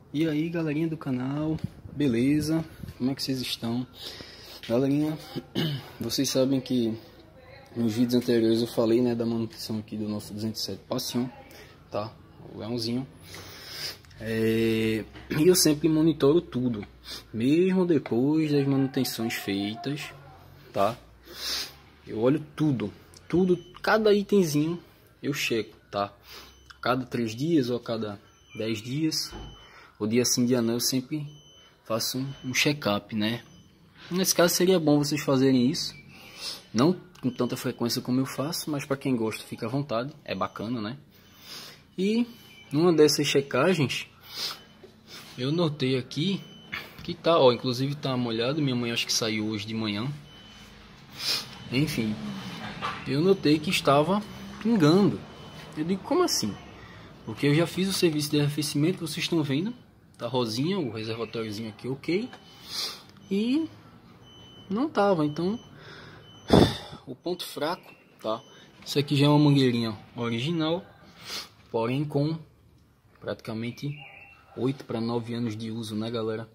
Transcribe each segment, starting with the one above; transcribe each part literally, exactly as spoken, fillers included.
E aí, galerinha do canal, beleza? Como é que vocês estão? Galerinha, vocês sabem que nos vídeos anteriores eu falei, né, da manutenção aqui do nosso duzentos e sete Passion, tá? O leãozinho. É... E eu sempre monitoro tudo, mesmo depois das manutenções feitas, tá? Eu olho tudo, tudo, cada itemzinho eu checo, tá? A cada três dias ou a cada dez dias, o dia sim, dia não, eu sempre faço um, um check-up, né? Nesse caso seria bom vocês fazerem isso, não com tanta frequência como eu faço, mas para quem gosta fica à vontade, é bacana, né? E numa dessas checagens eu notei aqui que tá, ó, inclusive tá molhado, minha mãe acho que saiu hoje de manhã. Enfim, eu notei que estava pingando. Eu digo, como assim? Porque eu já fiz o serviço de arrefecimento que vocês estão vendo, tá rosinha, o reservatóriozinho aqui ok, e não tava. Então o ponto fraco, tá? Isso aqui já é uma mangueirinha original, porém com praticamente oito para nove anos de uso, né, galera?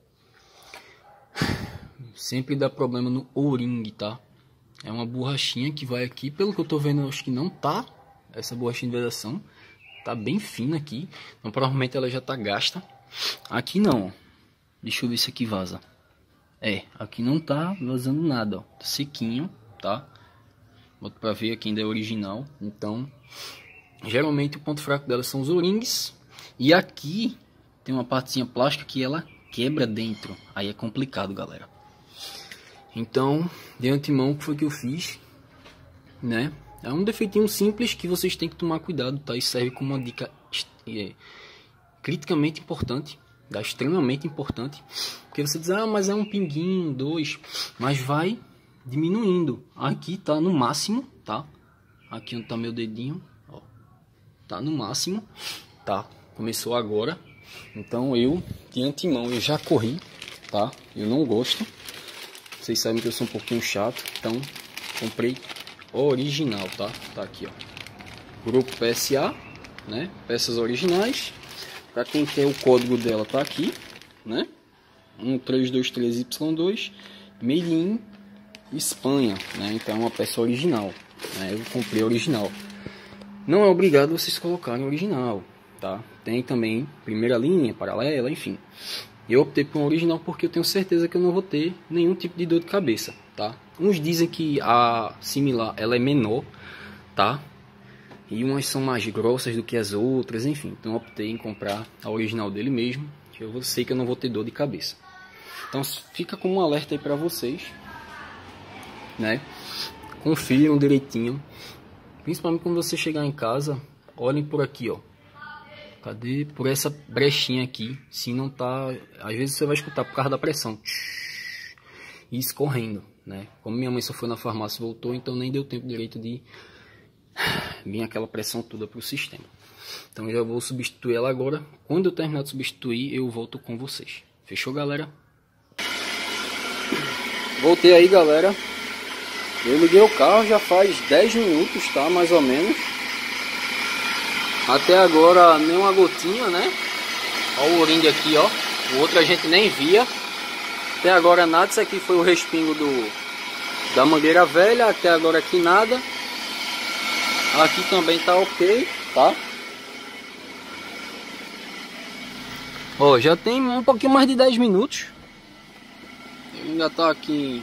Sempre dá problema no O-ring, tá? É uma borrachinha que vai aqui, pelo que eu tô vendo, eu acho que não tá essa borrachinha de vedação, tá bem fina aqui, então provavelmente ela já tá gasta. Aqui não, ó. Deixa eu ver se aqui vaza. É, aqui não tá vazando nada, ó. Tá sequinho, tá? Boto pra ver, aqui ainda é original. Então, geralmente o ponto fraco dela são os O-rings. E aqui tem uma partezinha plástica que ela quebra dentro. Aí é complicado, galera. Então, de antemão, o que foi que eu fiz, né? É um defeitinho simples que vocês têm que tomar cuidado, tá? Isso serve como uma dica é, criticamente importante, tá? Extremamente importante. Porque você diz, ah, mas é um pinguinho, dois, mas vai diminuindo. Aqui tá no máximo, tá? Aqui onde tá meu dedinho, ó, tá no máximo, tá? Começou agora. Então eu, de antemão, eu já corri, tá? Eu não gosto. Vocês sabem que eu sou um pouquinho chato, então comprei original, tá? Tá aqui, ó. Grupo P S A, né? Peças originais. Para quem quer o código dela tá aqui, né? um três dois três Y dois, Made in Espanha, né? Então é uma peça original, né? Eu comprei original. Não é obrigado vocês colocarem original, tá? Tem também primeira linha, paralela, enfim. Eu optei por um original porque eu tenho certeza que eu não vou ter nenhum tipo de dor de cabeça, tá? Uns dizem que a similar ela é menor, tá? E umas são mais grossas do que as outras, enfim. Então eu optei em comprar a original dele mesmo, que eu sei que eu não vou ter dor de cabeça. Então fica como um alerta aí pra vocês, né? Confiram direitinho. Principalmente quando você chegar em casa, olhem por aqui, ó. Cadê? Por essa brechinha aqui, se não tá... Às vezes você vai escutar por causa da pressão. E escorrendo, né? Como minha mãe só foi na farmácia e voltou, então nem deu tempo direito de vir aquela pressão toda pro sistema. Então eu já vou substituir ela agora. Quando eu terminar de substituir, eu volto com vocês. Fechou, galera? Voltei aí, galera. Eu liguei o carro já faz dez minutos, tá? Mais ou menos. Até agora nem uma gotinha, né? Olha o O-ring aqui, ó. O outro a gente nem via. Até agora nada. Isso aqui foi o respingo do, da mangueira velha. Até agora aqui nada. Aqui também tá ok, tá? Ó, já tem um pouquinho mais de dez minutos. Ele ainda tá aqui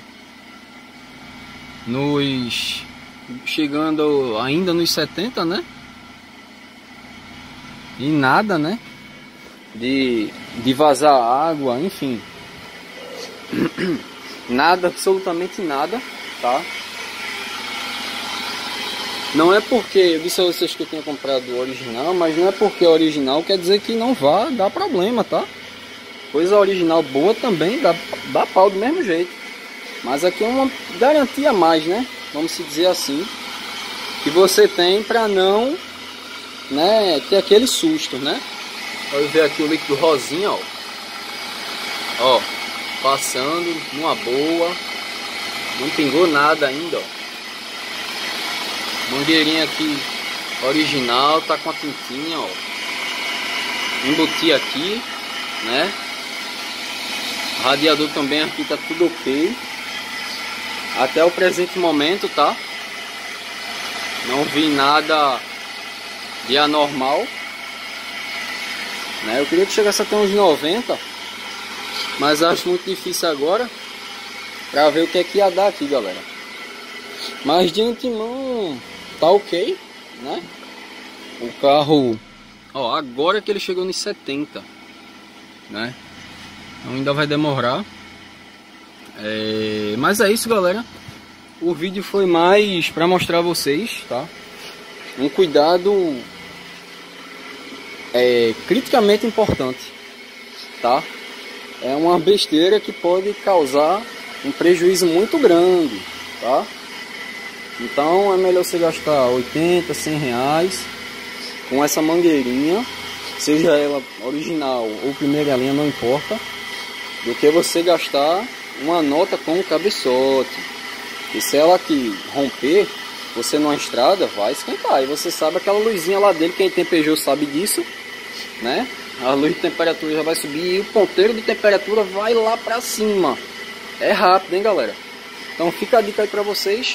nos... chegando ainda nos setenta, né? E nada, né? De, de vazar água, enfim. Nada, absolutamente nada, tá? Não é porque, eu disse a vocês que eu tinha comprado o original, mas não é porque é original quer dizer que não vá dar problema, tá? Coisa original boa também dá, dá pau do mesmo jeito. Mas aqui é uma garantia a mais, né? Vamos se dizer assim. Que você tem para não... né, ter aquele susto, né? Olha ver aqui o líquido rosinha, ó. Ó, passando numa boa. Não pingou nada ainda, ó. Mangueirinha aqui original, tá com a tintinha, ó. Embuti aqui. né? O radiador também aqui tá tudo ok. Até o presente momento, tá? Não vi nada de anormal, né? Eu queria que chegasse até uns noventa, mas acho muito difícil agora pra ver o que é que ia dar aqui, galera. Mas de antemão tá ok, né? O carro, ó, agora que ele chegou nos setenta, né? Então ainda vai demorar. É... Mas é isso, galera. O vídeo foi mais para mostrar a vocês, tá? Um cuidado é criticamente importante, tá? É uma besteira que pode causar um prejuízo muito grande, tá? Então é melhor você gastar oitenta, cem reais com essa mangueirinha, seja ela original ou primeira linha, não importa, do que você gastar uma nota com um cabeçote. E se ela aqui romper, você numa estrada vai esquentar. E você sabe aquela luzinha lá dele, quem tem Peugeot sabe disso, né? A luz de temperatura já vai subir e o ponteiro de temperatura vai lá pra cima. É rápido, hein, galera? Então fica a dica aí pra vocês.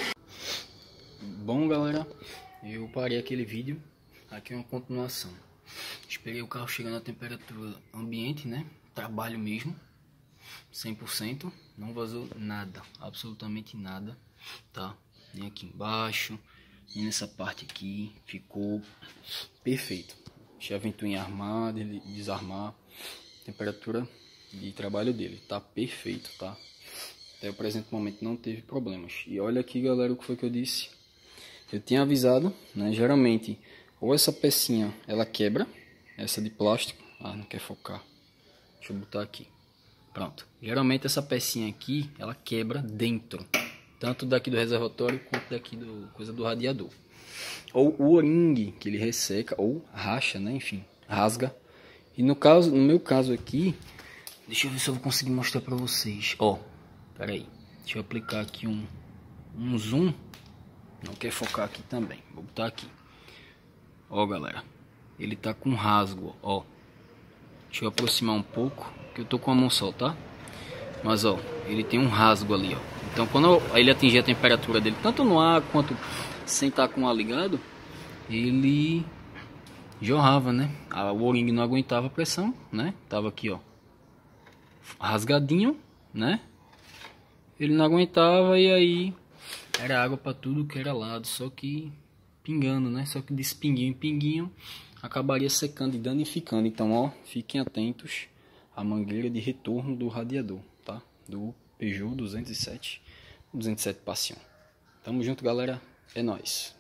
Bom, galera, eu parei aquele vídeo. Aqui é uma continuação. Esperei o carro chegar na temperatura ambiente, né? Trabalho mesmo. cem por cento, não vazou nada, absolutamente nada, tá? Nem aqui embaixo, nem nessa parte aqui, ficou perfeito. Deixei a ventoinha armada, ele desarmar, temperatura de trabalho dele, tá perfeito, tá? Até o presente momento não teve problemas. E olha aqui, galera, o que foi que eu disse. Eu tinha avisado, né? Geralmente, ou essa pecinha, ela quebra, essa de plástico, ah, não quer focar, deixa eu botar aqui. Pronto, geralmente essa pecinha aqui, ela quebra dentro, tanto daqui do reservatório quanto daqui do coisa do radiador. Ou o O-ring, que ele resseca, ou racha, né, enfim, rasga. E no caso, no meu caso aqui, deixa eu ver se eu vou conseguir mostrar pra vocês. Ó, pera aí, deixa eu aplicar aqui um, um zoom, não quer focar aqui também, vou botar aqui. Ó, galera, ele tá com rasgo, ó. Deixa eu aproximar um pouco, que eu tô com a mão só, tá? Mas ó, ele tem um rasgo ali, ó. Então quando ele atingir a temperatura dele, tanto no ar quanto sem estar com o ar ligado, ele jorrava, né? O O-ring não aguentava a pressão, né? Tava aqui, ó, rasgadinho, né? Ele não aguentava e aí era água para tudo que era lado, só que pingando, né? Só que desse pinguinho em pinguinho acabaria secando e danificando. Então, ó, fiquem atentos à mangueira de retorno do radiador, tá? Do Peugeot duzentos e sete, duzentos e sete Passion. Tamo junto, galera. É nóis.